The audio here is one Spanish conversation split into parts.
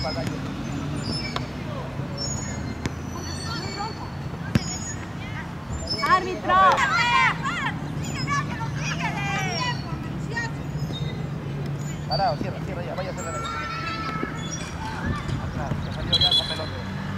¡Árbitro! Parado, cierra ya, vaya a cerrar ahí. Se salió ya esa pelota.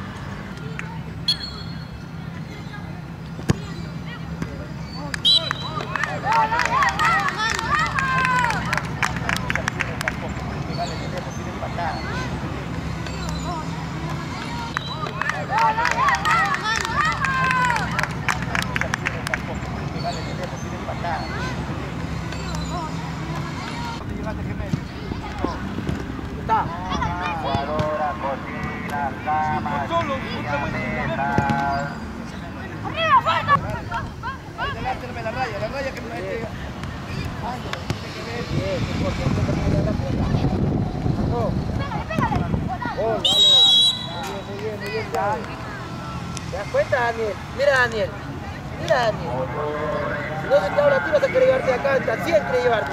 Licuadora, cocina, cama, silla, mesa. Delante la raya que me mete. Muy bien. ¿Te das cuenta, Daniel? Mira, Daniel. Si no se te habla, tú vas a querer llevarte de acá, está siempre llevarte.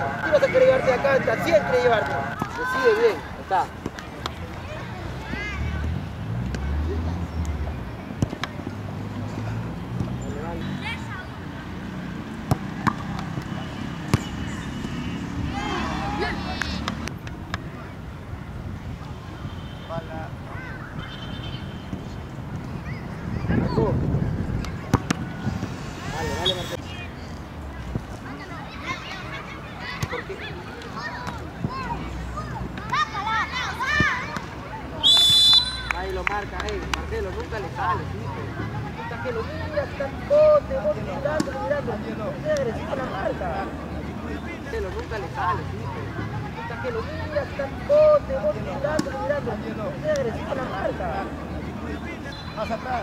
Decide bien, está. Dale, Marcelo. ¿Por qué? Ahí lo marca, Marcelo, nunca le sale, hasta que lo mira, bote, mirando. Es agresivo la marca. Marcelo, nunca le sale, hasta que lo mira, bote, mirando. Es agresivo la marca. Más atrás.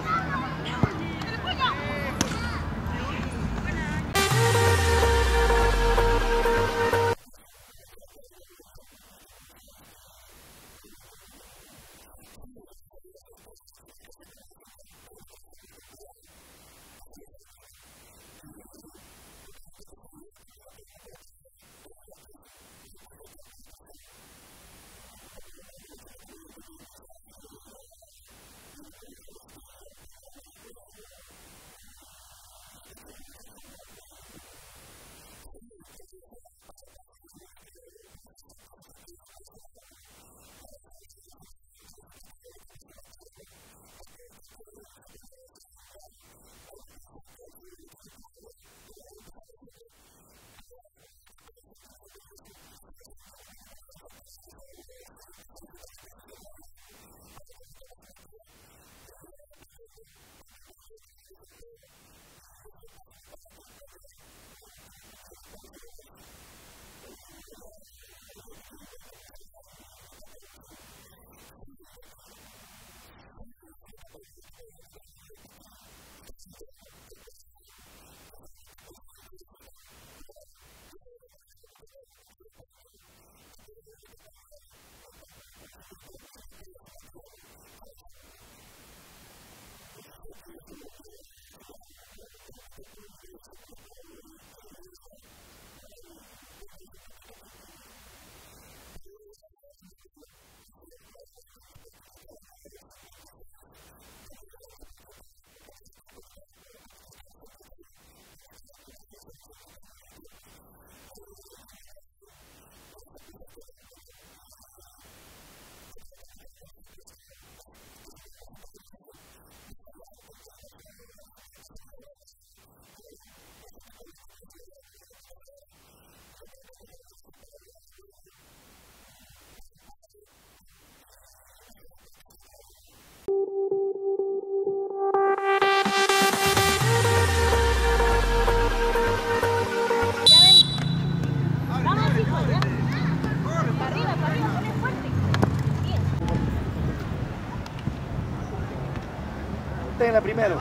Tenla primero.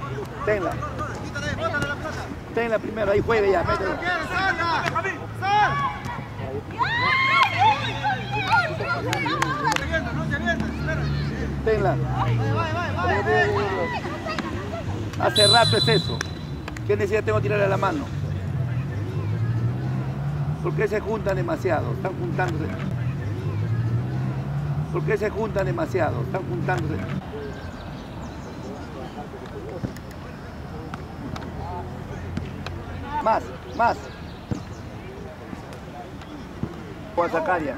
Tenla primero, ahí juegue ya, métela. Tenla. Hace rato es eso. ¿Qué necesidad tengo de tirarle a la mano? ¿Por qué se juntan demasiado? Están juntándose. ¿Por qué se juntan demasiado? Están juntándose. Más, más. Voy a sacar ya.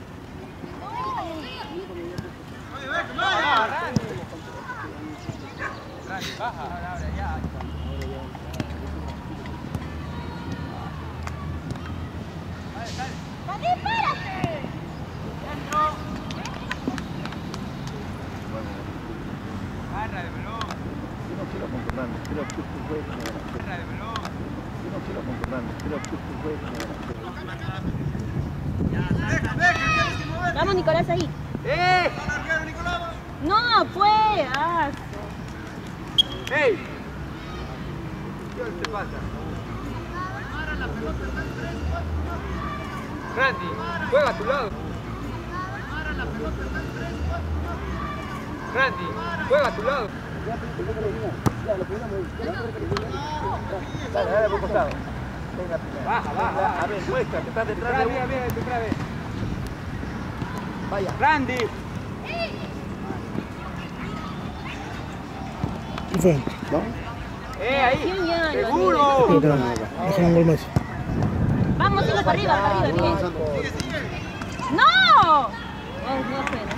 Yo no quiero controlarme, quiero que usted juegue como delantero. Yo no quiero controlarme, quiero que usted juegue como delantero. Vamos, Nicolás, ahí. No, pues. ¡Ey! ¿Qué te pasa? Randy, juega a tu lado. Randy, juega a tu lado. Dale, por costado. Baja. A ver, muestra, que estás detrás de uno. Mira, otra vez. Vaya. Randy. ¿Qué fue? Ahí. Ya, Seguro. Déjame un gol más. Vamos, sigue para arriba, bien. ¡No! Oh, no,